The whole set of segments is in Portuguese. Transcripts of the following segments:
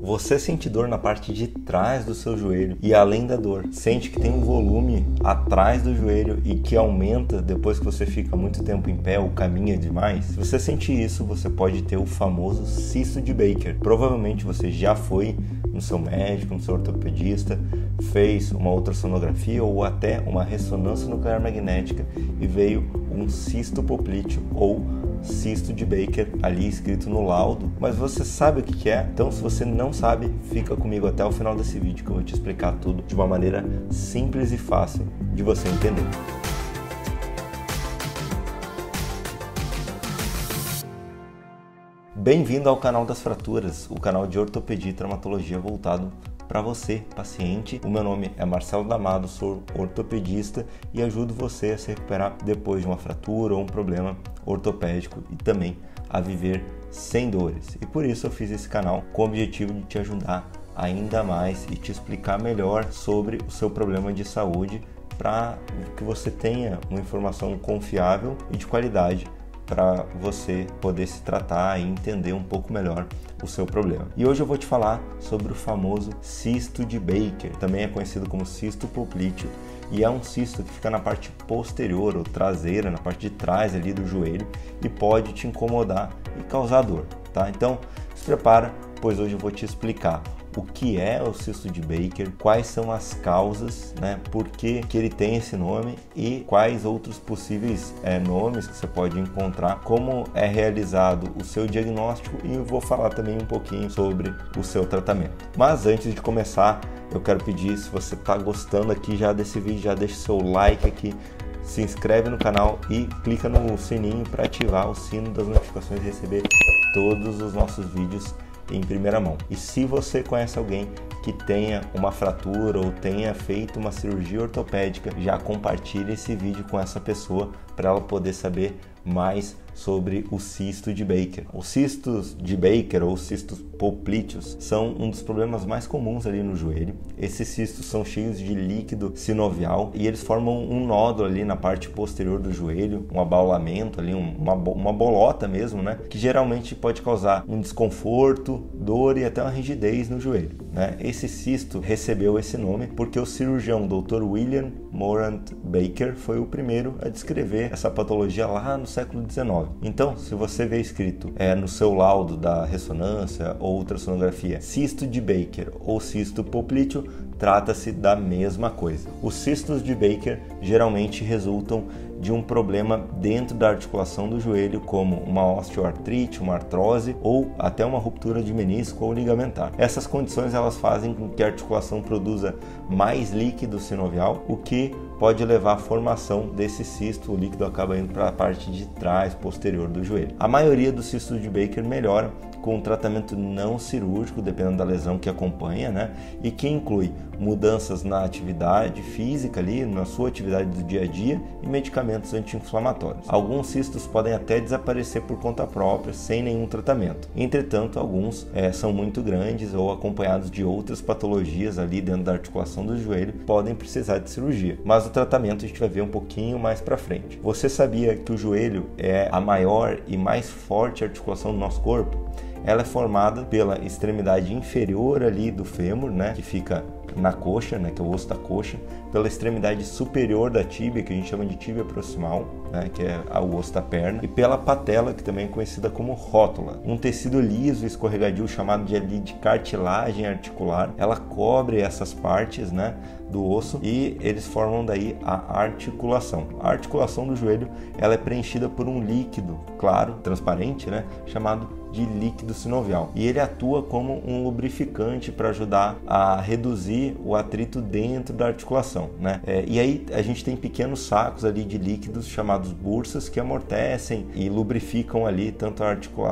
Você sente dor na parte de trás do seu joelho e além da dor, sente que tem um volume atrás do joelho e que aumenta depois que você fica muito tempo em pé ou caminha demais? Se você sente isso, você pode ter o famoso cisto de Baker. Provavelmente você já foi no seu médico, no seu ortopedista, fez uma ultrassonografia ou até uma ressonância nuclear magnética e veio um cisto poplíteo ou cisto de Baker ali escrito no laudo, mas você sabe o que é? Então, se você não sabe, fica comigo até o final desse vídeo que eu vou te explicar tudo de uma maneira simples e fácil de você entender. Bem-vindo ao canal das fraturas, o canal de ortopedia e traumatologia voltado para você, paciente. O meu nome é Marcelo D'Amato, sou ortopedista e ajudo você a se recuperar depois de uma fratura ou um problema ortopédico e também a viver sem dores. E por isso eu fiz esse canal com o objetivo de te ajudar ainda mais e te explicar melhor sobre o seu problema de saúde para que você tenha uma informação confiável e de qualidade para você poder se tratar e entender um pouco melhor o seu problema. E hoje eu vou te falar sobre o famoso cisto de Baker, também é conhecido como cisto poplíteo, e é um cisto que fica na parte posterior ou traseira, na parte de trás ali do joelho e pode te incomodar e causar dor, tá? Então, se prepara, pois hoje eu vou te explicar o que é o cisto de Baker, quais são as causas, né, por que ele tem esse nome e quais outros possíveis nomes que você pode encontrar, como é realizado o seu diagnóstico e eu vou falar também um pouquinho sobre o seu tratamento. Mas antes de começar, eu quero pedir, se você está gostando aqui já desse vídeo, já deixa seu like aqui, se inscreve no canal e clica no sininho para ativar o sino das notificações e receber todos os nossos vídeos em primeira mão. E se você conhece alguém que tenha uma fratura ou tenha feito uma cirurgia ortopédica, já compartilhe esse vídeo com essa pessoa para ela poder saber mais sobre o cisto de Baker. Os cistos de Baker ou cistos poplíteos são um dos problemas mais comuns ali no joelho. Esses cistos são cheios de líquido sinovial e eles formam um nódulo ali na parte posterior do joelho, um abaulamento ali, uma bolota mesmo, né? Que geralmente pode causar um desconforto, dor e até uma rigidez no joelho, né? Esse cisto recebeu esse nome porque o cirurgião Dr. William Morant Baker foi o primeiro a descrever essa patologia lá no século XIX. Então, se você vê escrito no seu laudo da ressonância ou ultrassonografia cisto de Baker ou cisto poplíteo, trata-se da mesma coisa. Os cistos de Baker geralmente resultam de um problema dentro da articulação do joelho, como uma osteoartrite, uma artrose ou até uma ruptura de menisco ou ligamentar. Essas condições elas fazem com que a articulação produza mais líquido sinovial, o que pode levar à formação desse cisto. O líquido acaba indo para a parte de trás, posterior do joelho. A maioria dos cistos de Baker melhora com um tratamento não cirúrgico, dependendo da lesão que acompanha, né? E que inclui mudanças na atividade física ali, na sua atividade do dia a dia e medicamentos anti-inflamatórios. Alguns cistos podem até desaparecer por conta própria, sem nenhum tratamento. Entretanto, alguns são muito grandes ou acompanhados de outras patologias ali dentro da articulação do joelho, podem precisar de cirurgia. Mas o tratamento a gente vai ver um pouquinho mais para frente. Você sabia que o joelho é a maior e mais forte articulação do nosso corpo? Ela é formada pela extremidade inferior ali do fêmur, né, que fica na coxa, né, que é o osso da coxa, pela extremidade superior da tíbia, que a gente chama de tíbia proximal, né, que é o osso da perna, e pela patela, que também é conhecida como rótula. Um tecido liso e escorregadio chamado de cartilagem articular, ela cobre essas partes, né, do osso e eles formam daí a articulação. A articulação do joelho ela é preenchida por um líquido claro, transparente, né, chamado de líquido sinovial, e ele atua como um lubrificante para ajudar a reduzir o atrito dentro da articulação, né? E aí a gente tem pequenos sacos ali de líquidos chamados bursas que amortecem e lubrificam ali tanto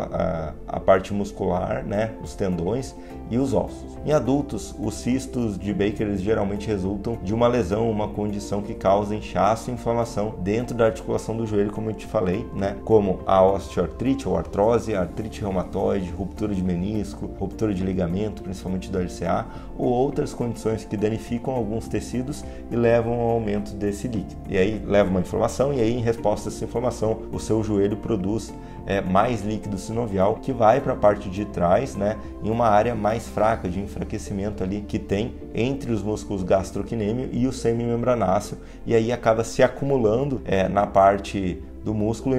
a parte muscular, né, os tendões e os ossos. Em adultos, os cistos de Baker eles geralmente resultam de uma lesão, uma condição que causa inchaço e inflamação dentro da articulação do joelho, como eu te falei, né? Como a osteoartrite ou artrose, a artrite reumatoide, ruptura de menisco, ruptura de ligamento, principalmente do LCA, ou outras condições que danificam alguns tecidos e levam ao aumento desse líquido. E aí leva uma inflamação e aí em resposta a essa inflamação o seu joelho produz mais líquido sinovial que vai para a parte de trás, né, em uma área mais fraca de enfraquecimento ali que tem entre os músculos gastrocnêmio e o semimembranáceo, e aí acaba se acumulando na parte do músculo e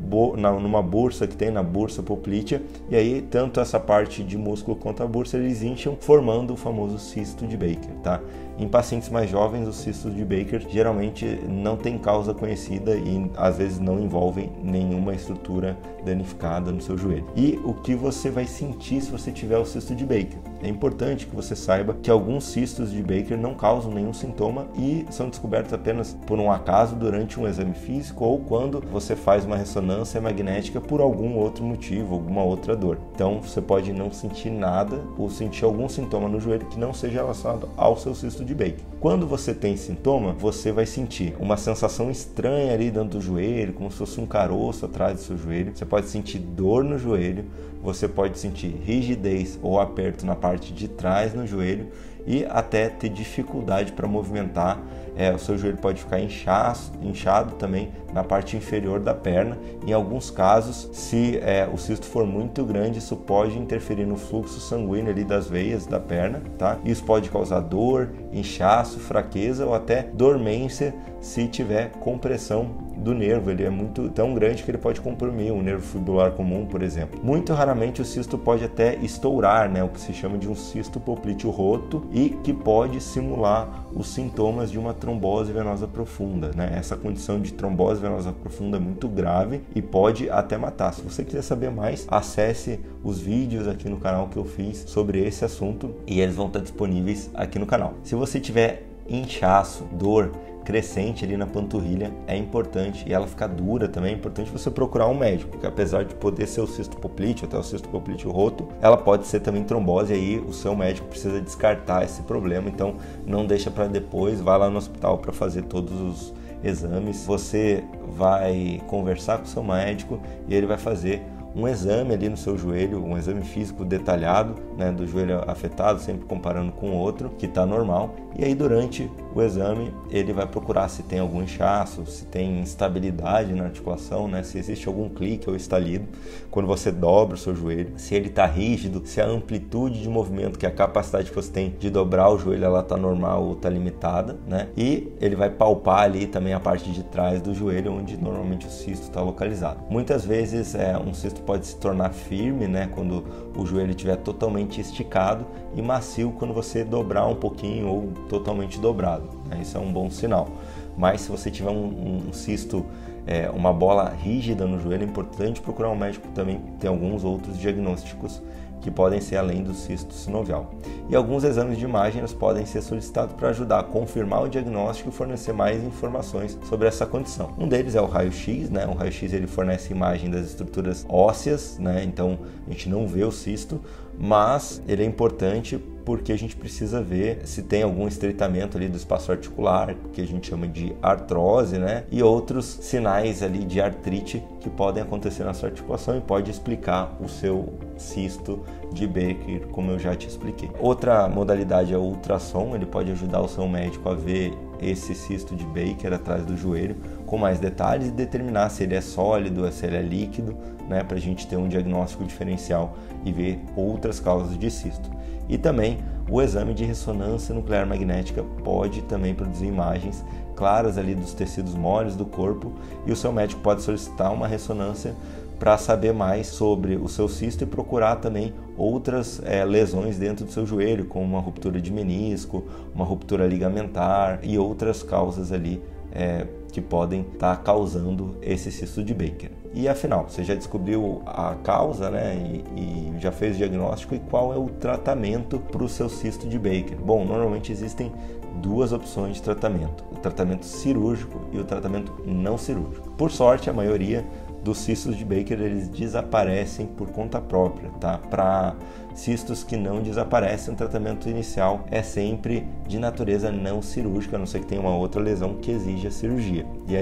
numa bursa que tem, na bursa poplítea, e aí tanto essa parte de músculo quanto a bursa eles incham, formando o famoso cisto de Baker, tá? Em pacientes mais jovens, os cistos de Baker geralmente não tem causa conhecida e às vezes não envolvem nenhuma estrutura danificada no seu joelho. E o que você vai sentir se você tiver o cisto de Baker? É importante que você saiba que alguns cistos de Baker não causam nenhum sintoma e são descobertos apenas por um acaso durante um exame físico ou quando você faz uma ressonância magnética por algum outro motivo, alguma outra dor. Então você pode não sentir nada ou sentir algum sintoma no joelho que não seja relacionado ao seu cisto de Baker. Quando você tem sintoma, você vai sentir uma sensação estranha ali dentro do joelho, como se fosse um caroço atrás do seu joelho. Você pode sentir dor no joelho, você pode sentir rigidez ou aperto na parte de trás no joelho e até ter dificuldade para movimentar. O seu joelho pode ficar inchado também na parte inferior da perna. Em alguns casos, se o cisto for muito grande, isso pode interferir no fluxo sanguíneo ali das veias da perna, tá? Isso pode causar dor, inchaço, fraqueza ou até dormência se tiver compressão do nervo. Ele é tão grande que ele pode comprimir o nervo fibular comum, por exemplo. Muito raramente o cisto pode até estourar, né? O que se chama de um cisto poplíteo roto e que pode simular os sintomas de uma trombose venosa profunda, né? Essa condição de trombose venosa profunda é muito grave e pode até matar. Se você quiser saber mais, acesse os vídeos aqui no canal que eu fiz sobre esse assunto e eles vão estar disponíveis aqui no canal. Se você tiver inchaço, dor crescente ali na panturrilha, é importante, e ela ficar dura também, é importante você procurar um médico, porque apesar de poder ser o cisto poplíteo, até o cisto poplíteo roto, ela pode ser também trombose, e aí o seu médico precisa descartar esse problema, então não deixa para depois, vai lá no hospital para fazer todos os exames. Você vai conversar com o seu médico e ele vai fazer um exame ali no seu joelho, um exame físico detalhado, né, do joelho afetado, sempre comparando com o outro, que está normal. E aí durante o exame ele vai procurar se tem algum inchaço, se tem instabilidade na articulação, né, se existe algum clique ou estalido quando você dobra o seu joelho, se ele está rígido, se a amplitude de movimento, que é a capacidade que você tem de dobrar o joelho, ela está normal ou está limitada, né? E ele vai palpar ali também a parte de trás do joelho, onde normalmente o cisto está localizado. Muitas vezes um cisto pode se tornar firme, né, quando o joelho estiver totalmente esticado, e macio quando você dobrar um pouquinho ou totalmente dobrado, né? Isso é um bom sinal. Mas se você tiver um cisto, uma bola rígida no joelho, é importante procurar um médico. Também tem alguns outros diagnósticos que podem ser além do cisto sinovial. E alguns exames de imagem podem ser solicitados para ajudar a confirmar o diagnóstico e fornecer mais informações sobre essa condição. Um deles é o raio-x, né? O raio-x ele fornece imagem das estruturas ósseas, né? Então a gente não vê o cisto, mas ele é importante porque a gente precisa ver se tem algum estreitamento ali do espaço articular, que a gente chama de artrose, né? E outros sinais ali de artrite que podem acontecer na sua articulação e pode explicar o seu cisto de Baker, como eu já te expliquei. Outra modalidade é o ultrassom, ele pode ajudar o seu médico a ver esse cisto de Baker atrás do joelho com mais detalhes e determinar se ele é sólido, se ele é líquido, né, para a gente ter um diagnóstico diferencial e ver outras causas de cisto. E também o exame de ressonância nuclear magnética pode também produzir imagens claras ali dos tecidos moles do corpo, e o seu médico pode solicitar uma ressonância para saber mais sobre o seu cisto e procurar também outras lesões dentro do seu joelho, como uma ruptura de menisco, uma ruptura ligamentar e outras causas ali que podem estar causando esse cisto de Baker. E afinal, você já descobriu a causa, né, e já fez o diagnóstico, e qual é o tratamento para o seu cisto de Baker? Bom, normalmente existem duas opções de tratamento: o tratamento cirúrgico e o tratamento não cirúrgico. Por sorte, a maioria dos cistos de Baker eles desaparecem por conta própria, tá? Para cistos que não desaparecem, o tratamento inicial é sempre de natureza não cirúrgica, a não ser que tenha uma outra lesão que exija cirurgia. E aí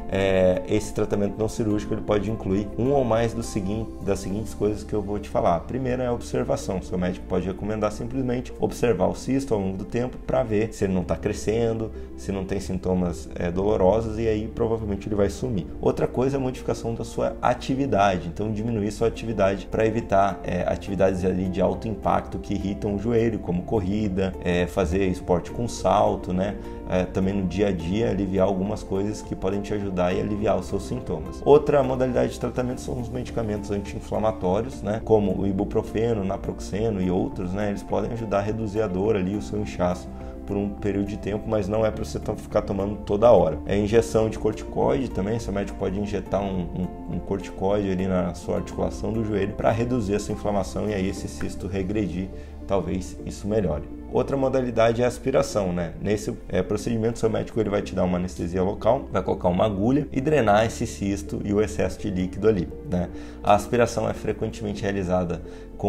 esse tratamento não cirúrgico ele pode incluir um ou mais das seguintes coisas que eu vou te falar. A primeira é a observação. Seu médico pode recomendar simplesmente observar o cisto ao longo do tempo para ver se ele não está crescendo, se não tem sintomas dolorosos, e aí provavelmente ele vai sumir. Outra coisa é a modificação da sua atividade, então diminuir sua atividade para evitar atividades ali de alto impacto que irritam o joelho, como corrida, fazer esporte com salto, né? Também no dia a dia aliviar algumas coisas que podem te ajudar e aliviar os seus sintomas. Outra modalidade de tratamento são os medicamentos anti-inflamatórios, né? Como o ibuprofeno, naproxeno e outros, né? Eles podem ajudar a reduzir a dor ali, o seu inchaço por um período de tempo, mas não é para você ficar tomando toda hora. Injeção de corticoide também, seu médico pode injetar um corticoide ali na sua articulação do joelho para reduzir essa inflamação e aí esse cisto regredir, talvez isso melhore. Outra modalidade é a aspiração, né? Nesse procedimento, seu médico ele vai te dar uma anestesia local, vai colocar uma agulha e drenar esse cisto e o excesso de líquido ali, né? A aspiração é frequentemente realizada com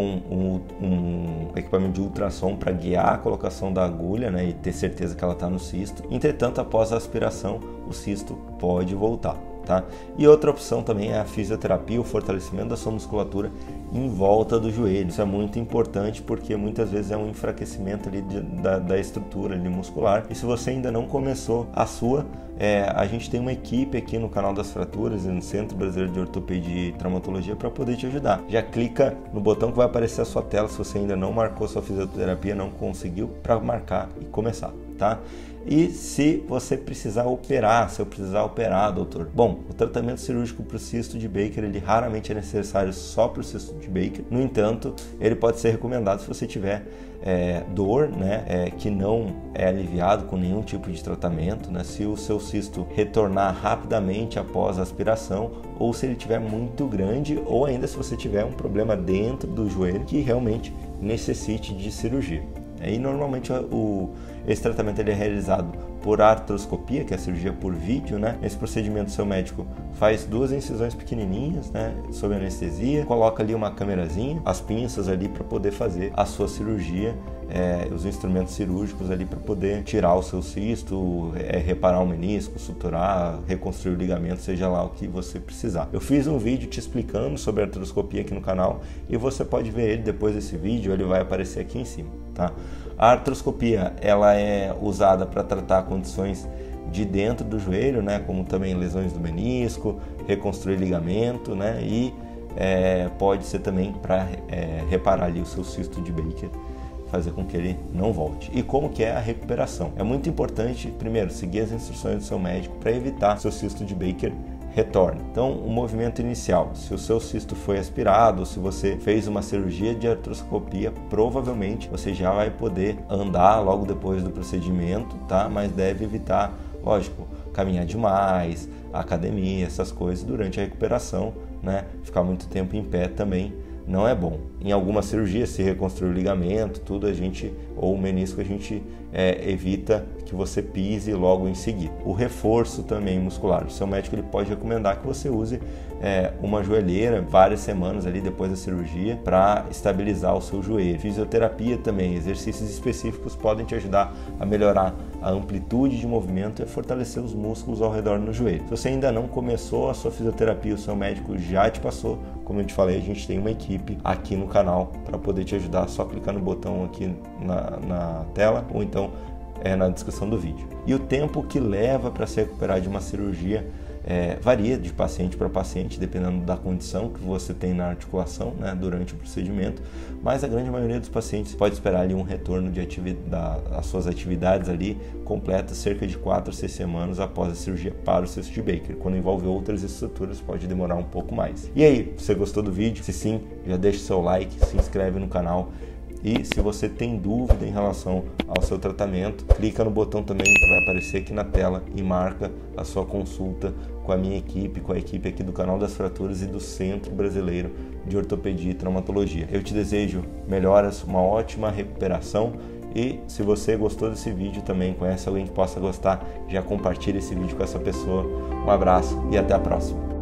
um equipamento de ultrassom para guiar a colocação da agulha, né? E ter certeza que ela está no cisto. Entretanto, após a aspiração, o cisto pode voltar. Tá? E outra opção também é a fisioterapia, o fortalecimento da sua musculatura em volta do joelho. Isso é muito importante porque muitas vezes é um enfraquecimento ali da estrutura ali muscular. E se você ainda não começou a sua, a gente tem uma equipe aqui no canal das fraturas e no Centro Brasileiro de Ortopedia e Traumatologia para poder te ajudar. Já clica no botão que vai aparecer a sua tela se você ainda não marcou sua fisioterapia, não conseguiu, para marcar e começar, tá? E se você precisar operar, se eu precisar operar, doutor? Bom, o tratamento cirúrgico para o cisto de Baker, ele raramente é necessário só para o cisto de Baker. No entanto, ele pode ser recomendado se você tiver dor, né, que não é aliviado com nenhum tipo de tratamento, né, se o seu cisto retornar rapidamente após a aspiração, ou se ele estiver muito grande, ou ainda se você tiver um problema dentro do joelho que realmente necessite de cirurgia. E normalmente esse tratamento ele é realizado por artroscopia, que é a cirurgia por vídeo, né? Nesse procedimento, seu médico faz 2 incisões pequenininhas, né, sob anestesia, coloca ali uma câmerazinha, as pinças ali para poder fazer a sua cirurgia, os instrumentos cirúrgicos ali para poder tirar o seu cisto, reparar o menisco, suturar, reconstruir o ligamento, seja lá o que você precisar. Eu fiz um vídeo te explicando sobre a artroscopia aqui no canal e você pode ver ele depois desse vídeo, ele vai aparecer aqui em cima, tá? A artroscopia ela é usada para tratar condições de dentro do joelho, né, como também lesões do menisco, reconstruir ligamento, né, e pode ser também para reparar ali o seu cisto de Baker, fazer com que ele não volte. E como que é a recuperação? É muito importante, primeiro, seguir as instruções do seu médico para evitar seu cisto de Baker retorne. Então, o movimento inicial, se o seu cisto foi aspirado, se você fez uma cirurgia de artroscopia, provavelmente você já vai poder andar logo depois do procedimento, tá? Mas deve evitar, lógico, caminhar demais, academia, essas coisas durante a recuperação, né? Ficar muito tempo em pé também não é bom. Em algumas cirurgias, se reconstruir o ligamento, tudo ou o menisco, a gente evita que você pise logo em seguida. O reforço também muscular. O seu médico ele pode recomendar que você use uma joelheira várias semanas ali depois da cirurgia para estabilizar o seu joelho. Fisioterapia também, exercícios específicos podem te ajudar a melhorar a amplitude de movimento e fortalecer os músculos ao redor do joelho. Se você ainda não começou a sua fisioterapia, o seu médico já te passou, como eu te falei, a gente tem uma equipe aqui no canal para poder te ajudar. Só clicar no botão aqui na tela ou então na descrição do vídeo. E o tempo que leva para se recuperar de uma cirurgia varia de paciente para paciente, dependendo da condição que você tem na articulação, né, durante o procedimento, mas a grande maioria dos pacientes pode esperar ali um retorno às suas atividades ali completas cerca de 4 a 6 semanas após a cirurgia para o cisto de Baker. Quando envolve outras estruturas pode demorar um pouco mais. E aí, você gostou do vídeo? Se sim, já deixa o seu like, se inscreve no canal. E se você tem dúvida em relação ao seu tratamento, clica no botão também que vai aparecer aqui na tela e marca a sua consulta com a minha equipe, com a equipe aqui do Canal das Fraturas e do Centro Brasileiro de Ortopedia e Traumatologia. Eu te desejo melhoras, uma ótima recuperação e se você gostou desse vídeo também, conhece alguém que possa gostar, já compartilha esse vídeo com essa pessoa. Um abraço e até a próxima.